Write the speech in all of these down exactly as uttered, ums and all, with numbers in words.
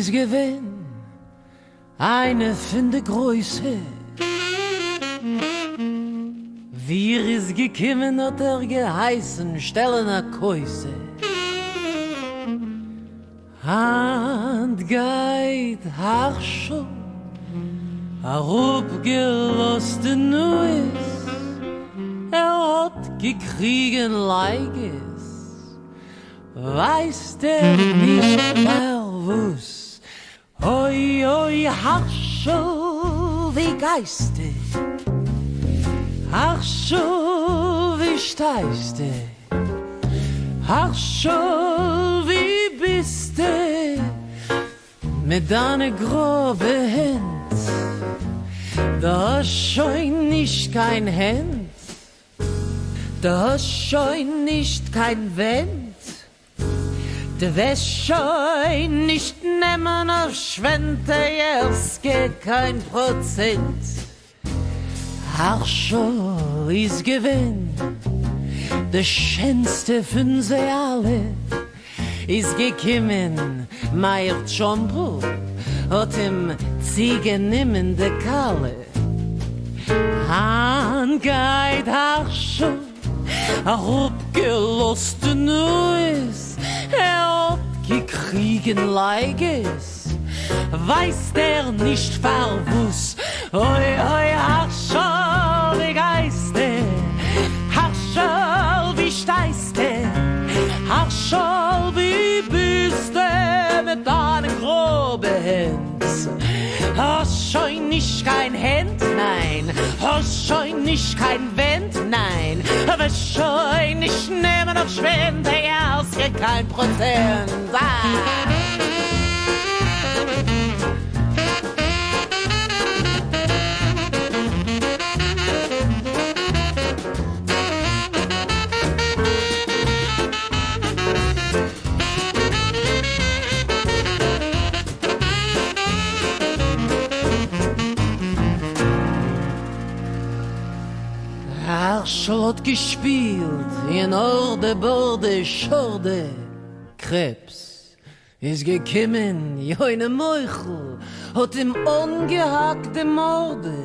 is gewinn eine von der Größe. Wir is gekimmen hat er geheißen, stellen a Käuse. Hand geht Harshl, a rupgeloste Nuis, er hat gekriegen Leiges, weiß der nicht mehr wuss. Oi, oi, Harshl, wie geistig, Harshl, wie steiste, Harshl, wie bist du, mit deiner grobe Hand, da hast schon nicht kein Hand, da hast schon nicht kein Wind, du wirst schon nicht nehmen auf Świętojerska kein Prozent. Harshl is gewinn, der schönste von sie alle, is gekimmen, meiert Schombrug, hat ihm Ziegen nimmen de Kalle. Han geht Harshl, a rupgeloste Nuis, er hat gekriegen Leiges, weiß der nicht verwuss. Oi, oi, Harshl, wie geiste, Harshl, wie steiste, Harshl, wie bist du mit deinen groben Händen? Hast schon nicht kein Hand, nein, hast schon nicht kein Wind, nein, aber schon nicht nehmen auf Świętojerska kein Prozent. Ah. Harshl hat gespielt in Orde, Borde, Schorde. Krebs is gekimmen, joine Meuchel hat ihm ungehackt im Morde.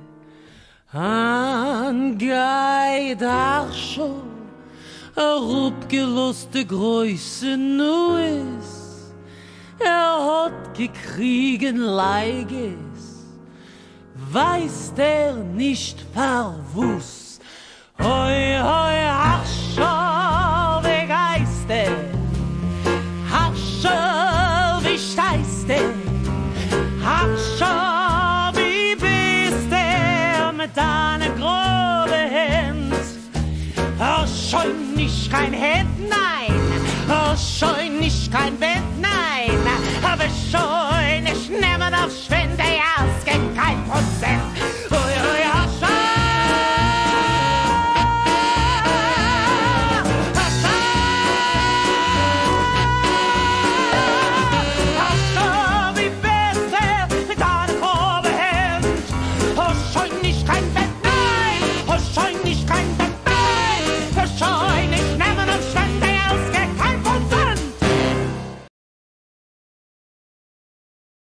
An geht Harshl, a rupgeloste Größe Nuis, er hat gekriegen Leiges, weiß der nicht verwuss. Hoi, hoi, Harshl, wie geiste, Harshl, wie steiste, Harshl, wie bist du mit deiner groben Hand? Hast schon nicht kein Hand, nein, hast schon nicht kein Wind, nein, aber schon nicht nehmen auf Schwer.